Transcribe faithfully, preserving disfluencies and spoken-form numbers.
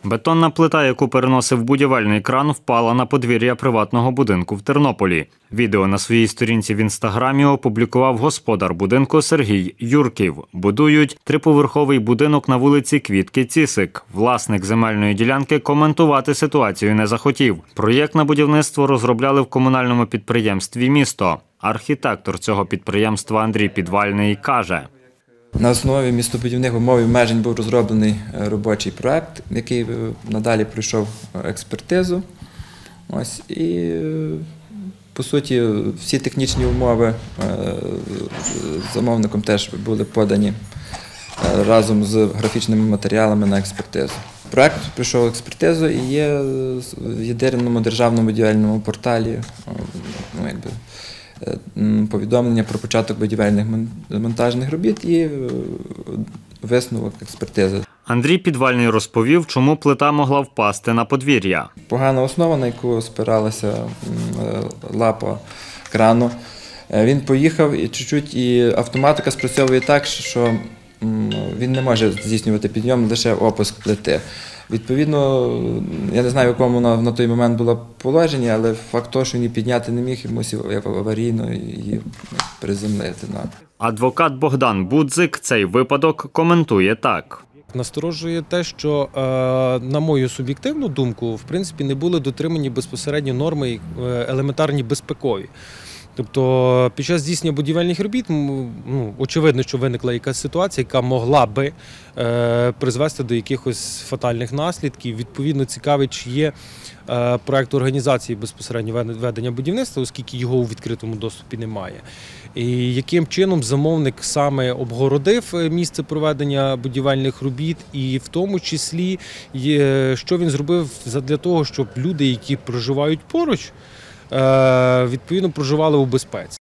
Бетонна плита, яку переносив будівельний кран, впала на подвір'я приватного будинку в Тернополі. Відео на своїй сторінці в інстаграмі опублікував господар будинку Сергій Юрків. Будують триповерховий будинок на вулиці Квітки Цісик. Власник земельної ділянки коментувати ситуацію не захотів. Проєкт на будівництво розробляли в комунальному підприємстві «Місто». Архітектор цього підприємства Андрій Підвальний каже: На основі містобудівних умов і обмежень був розроблений робочий проект, який надалі пройшов експертизу. Ось, і, по суті, всі технічні умови замовником теж були подані разом з графічними матеріалами на експертизу. Проект пройшов експертизу і є в єдиному державному будівельному порталі, ну, якби, повідомлення про початок будівельних монтажних робіт і висновок експертизи. Андрій Підвальний розповів, чому плита могла впасти на подвір'я. Погана основа, на яку спиралася лапа крану. Він поїхав і чуть-чуть, і автоматика спрацьовує так, що він не може здійснювати підйом, лише опуск плити. Відповідно, я не знаю, в якому вона на той момент була положення, але факт того, що він її підняти не міг, і мусив як аварійно її приземлити. Адвокат Богдан Будзик цей випадок коментує так. Насторожує те, що, на мою суб'єктивну думку, в принципі, не були дотримані безпосередньо норми елементарні безпекові. Тобто під час здійснення будівельних робіт, ну, очевидно, що виникла якась ситуація, яка могла би е, призвести до якихось фатальних наслідків. Відповідно, цікавить, чи є е, проект організації безпосередньо ведення будівництва, оскільки його у відкритому доступі немає. І яким чином замовник саме обгородив місце проведення будівельних робіт, і в тому числі, що він зробив для того, щоб люди, які проживають поруч, відповідно проживали у безпеці.